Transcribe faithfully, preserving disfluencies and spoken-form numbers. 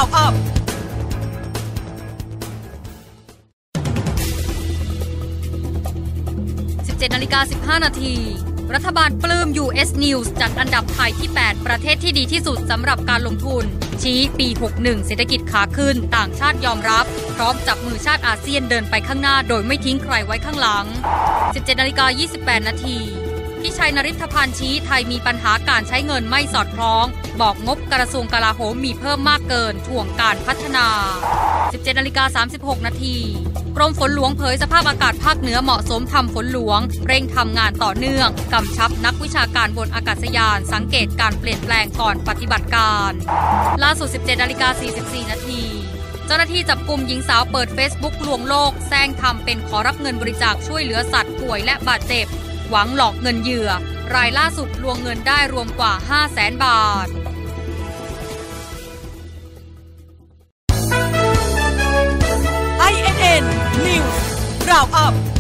Roundupสิบเจ็ดนาฬิกาสิบห้านาทีรัฐบาลปลื้ม ยู เอส News จัดอันดับไทยที่แปดประเทศที่ดีที่สุดสำหรับการลงทุนชี้ปีหกสิบเอ็ดเศรษฐกิจขาขึ้นต่างชาติยอมรับพร้อมจับมือชาติอาเซียนเดินไปข้างหน้าโดยไม่ทิ้งใครไว้ข้างหลัง สิบเจ็ดนาฬิกายี่สิบแปดนาทีพี่ชัยนฤทธพันธ์ชี้ไทยมีปัญหาการใช้เงินไม่สอดคล้องบอกงบกระทรวงกลาโหมมีเพิ่มมากเกินถ่วงการพัฒนา สิบเจ็ดนาฬิกาสามสิบหกนาทีกรมฝนหลวงเผยสภาพอากาศภาคเหนือเหมาะสมทำฝนหลวงเร่งทำงานต่อเนื่องกำชับนักวิชาการบนอากาศยานสังเกตการเปลี่ยนแปลงก่อนปฏิบัติการล่าสุด สิบเจ็ดนาฬิกาสี่สิบสี่นาทีเจ้าหน้าที่จับกุมหญิงสาวเปิด Facebook ลวงโลกแซงทำเป็นขอรับเงินบริจาคช่วยเหลือสัตว์ป่วยและบาดเจ็บหวังหลอกเงินเหยื่อรายล่าสุดลวงเงินได้รวมกว่า ห้าแสน บาท ไอ เอ็น เอ็น News Roundup